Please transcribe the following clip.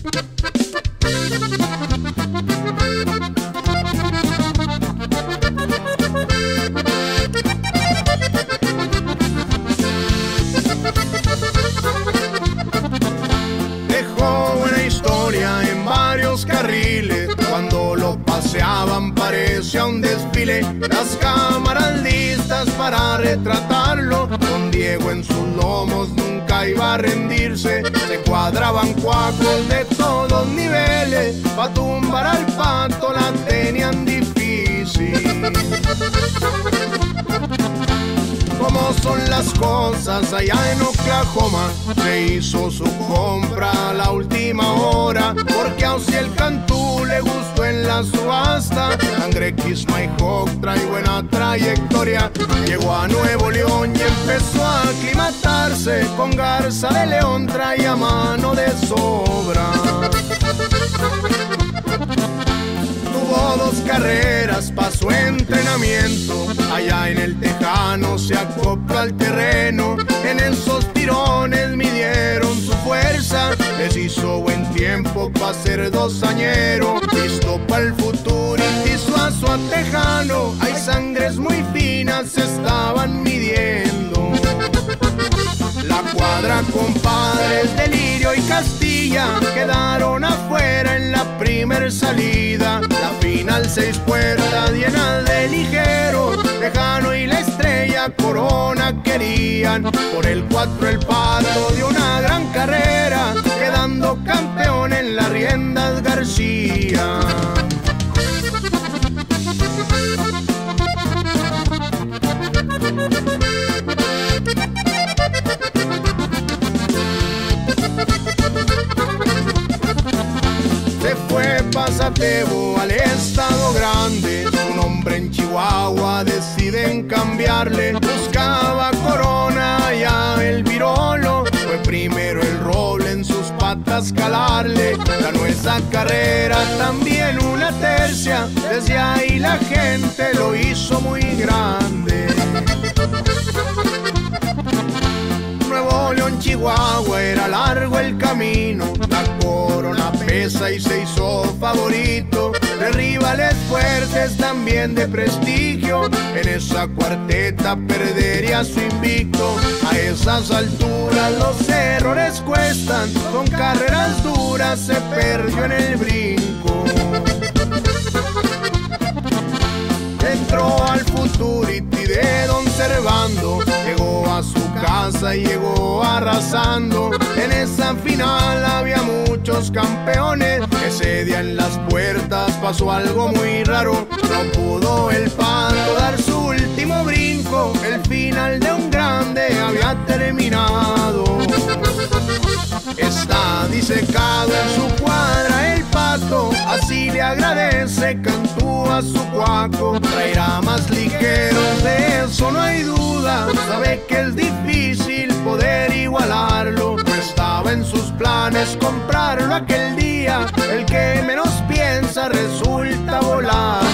Dejó una historia en varios carriles, cuando lo paseaban parecía un desfile. Las cámaras listas para retratarlo, don Diego en sus lomos nunca iba a rendirse. Se cuadraban cuacos de todos niveles, pa' tumbar al pato la tenían difícil. Como son las cosas allá en Oklahoma, se hizo su compra a la última hora, porque a el Cantú le gustó en la subasta. Sangre Quisma y Hawk trae buena trayectoria, llegó a Nuevo León y empezó a aclimatarse. Con Garza de León traía mano de sobra. Tuvo 2 carreras pa' su entrenamiento, allá en el Tejano se acopla al terreno. En esos tirones midieron su fuerza, les hizo buen tiempo pa' ser 2añero. Listo pa' el futuro y Suazo a Tejano, hay sangres muy finas se estaban midiendo. La cuadra, compadres, Delirio y Castilla quedaron afuera en la primer salida. La final 6 puertas llenas de ligeros, Tejano y la Estrella corona querían. Por el 4 el Pato dio una gran carrera, quedando campeón en las riendas García. Se fue Pasatebo al estado grande, su nombre en Chihuahua deciden cambiarle. Buscaba corona ya el Virolo, fue primero el Roble en sus patas calarle. Ganó esa carrera también una tercia, desde ahí la gente lo hizo muy grande. Nuevo León, Chihuahua era largo el camino, la corona pesa y se hizo favorito de rivales fuertes, también de prestigio. En esa cuarteta perdería su invicto. A esas alturas los errores cuestan, con carreras duras se perdió en el brinco. Entró al Futurity de don Servando, llegó a su casa y llegó arrasando. En esa final había muchos campeones, ese día en las puertas pasó algo muy raro. No pudo el Pato dar su último brinco, el final de un grande había terminado. Está disecado en su cuadra el Pato, así le agradece Cantú a su cuaco. Traerá más ligeros, de eso no hay duda, sabe que es difícil poder igualarlo. No estaba en sus planes comprarlo aquel día, el que menos piensa resulta volar.